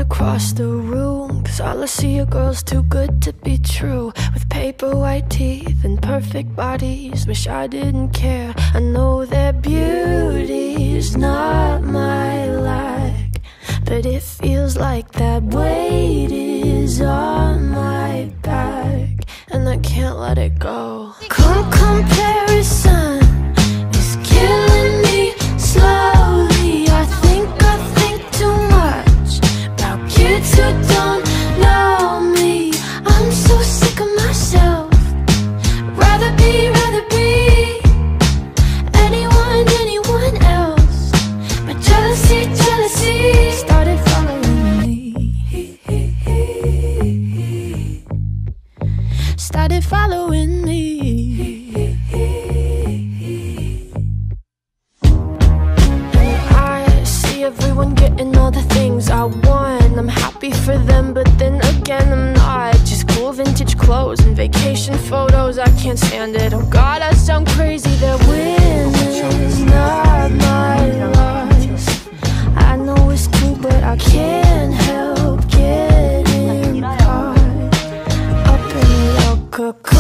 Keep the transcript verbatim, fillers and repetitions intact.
across the room, 'cause all I see are girls too good to be true, with paper white teeth and perfect bodies. Wish I didn't care. I know their beauty's not my lack, but it feels like that weight is on my back, and I can't let it go. Come comparison is killing me slowly. I think I think too much about kids who don't know me. I'm so sick of myself. Rather be, rather be anyone, anyone else. But jealousy, jealousy started following me. Started following me. Everyone getting all the things I want. I'm happy for them, but then again I'm not. Just cool vintage clothes and vacation photos, I can't stand it. Oh God, I sound crazy. That winning's not my loss. I know it's true, but I can't help getting caught up in your cocoon.